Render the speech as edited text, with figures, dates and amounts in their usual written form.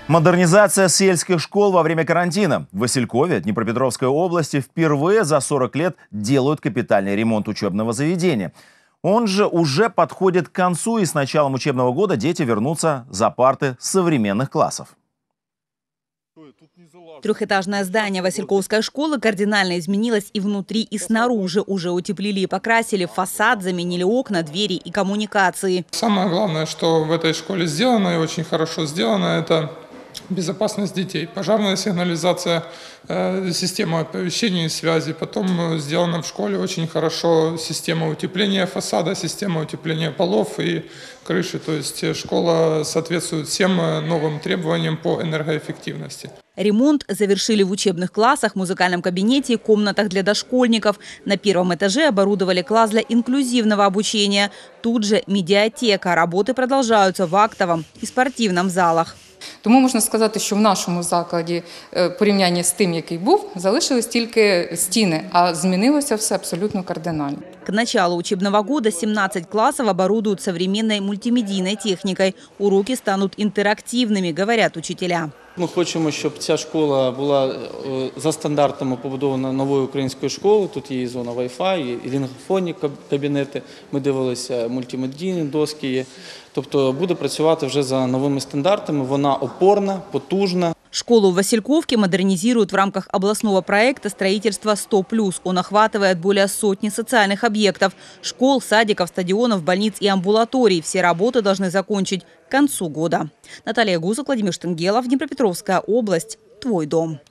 Модернизация сельских школ во время карантина. В Василькове, Днепропетровской области, впервые за 40 лет делают капитальный ремонт учебного заведения. Он же уже подходит к концу, и с началом учебного года дети вернутся за парты современных классов. Трехэтажное здание Васильковской школы кардинально изменилось и внутри, и снаружи. Уже утеплили и покрасили фасад, заменили окна, двери и коммуникации. Самое главное, что в этой школе сделано и очень хорошо сделано, это безопасность детей. Пожарная сигнализация, система оповещения и связи. Потом сделана в школе очень хорошо система утепления фасада, система утепления полов и крыши. То есть школа соответствует всем новым требованиям по энергоэффективности. Ремонт завершили в учебных классах, музыкальном кабинете и комнатах для дошкольников. На первом этаже оборудовали класс для инклюзивного обучения. Тут же медіатека. Работы продолжаются в актовом и спортивном залах. Тому можна сказати, що в нашому закладі, в порівнянні з тим, який був, залишились тільки стіни, а змінилося все абсолютно кардинально. К началу учебного года 17 классов оборудуют современной мультимедийной техникой. Уроки станут интерактивными, говорят учителя. Ми хочемо, щоб ця школа була за стандартами побудована новою українською школою. Тут є і зона Wi-Fi, і лінгофонні кабінети. Ми дивилися мультимедійні доски. Тобто буде працювати вже за новими стандартами. Вона опорна, потужна. Школу в Васильковке модернизируют в рамках областного проекта строительства 100+. Он охватывает более сотни социальных объектов – школ, садиков, стадионов, больниц и амбулаторий. Все работы должны закончить к концу года. Наталья Гусак, Владимир Штангелов, Днепропетровская область. Твой дом.